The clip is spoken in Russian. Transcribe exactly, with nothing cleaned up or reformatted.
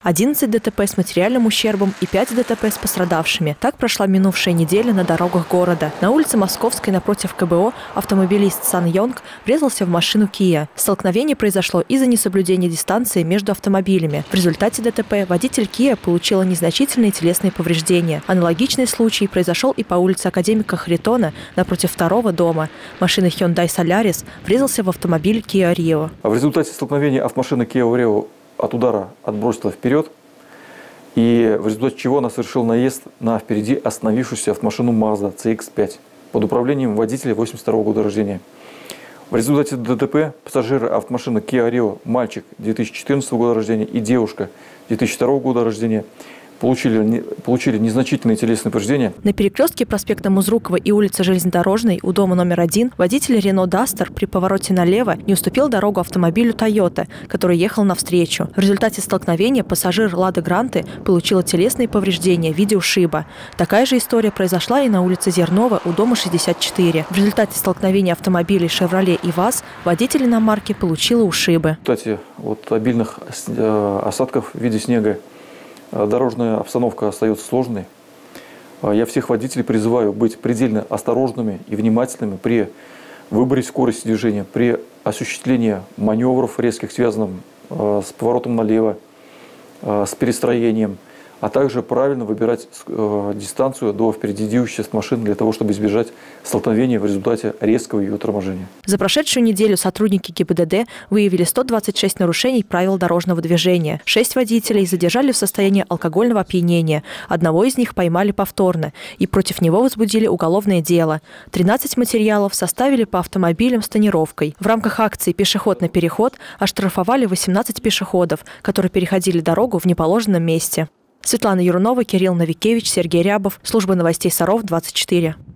одиннадцать ДТП с материальным ущербом и пять ДТП с пострадавшими. Так прошла минувшая неделя на дорогах города. На улице Московской напротив ка бэ о автомобилист Сан Йонг врезался в машину Kia. Столкновение произошло из-за несоблюдения дистанции между автомобилями. В результате ДТП водитель Kia получила незначительные телесные повреждения. Аналогичный случай произошел и по улице Академика Харитона напротив второго дома. Машина Hyundai Solaris врезался в автомобиль Kia Rio. В результате столкновения автомашина Kia Rio от удара отбросила вперед, и в результате чего она совершила наезд на впереди остановившуюся автомашину Mazda си икс пять под управлением водителя восемьдесят второго года рождения. В результате ДТП пассажиры автомашины Kia Rio, мальчик две тысячи четырнадцатого года рождения и девушка две тысячи второго года рождения, Получили, получили незначительные телесные повреждения. На перекрестке проспекта Музрукова и улицы Железнодорожной у дома номер один водитель Renault Duster при повороте налево не уступил дорогу автомобилю Toyota, который ехал навстречу. В результате столкновения пассажир Лады Гранты получила телесные повреждения в виде ушиба. Такая же история произошла и на улице Зернова у дома шестьдесят четыре. В результате столкновения автомобилей Chevrolet и ВАЗ водитель иномарки получила ушибы. Кстати, от обильных осадков в виде снега дорожная обстановка остается сложной. Я всех водителей призываю быть предельно осторожными и внимательными при выборе скорости движения, при осуществлении маневров резких, связанных с поворотом налево, с перестроением, а также правильно выбирать дистанцию до впереди движущейся машины для того, чтобы избежать столкновения в результате резкого ее торможения. За прошедшую неделю сотрудники ГИБДД выявили сто двадцать шесть нарушений правил дорожного движения. Шесть водителей задержали в состоянии алкогольного опьянения. Одного из них поймали повторно, и против него возбудили уголовное дело. тринадцать материалов составили по автомобилям с тонировкой. В рамках акции «Пешеход на переход» оштрафовали восемнадцать пешеходов, которые переходили дорогу в неположенном месте. Светлана Юрунова, Кирилл Новикевич, Сергей Рябов. Служба новостей Саров, двадцать четыре.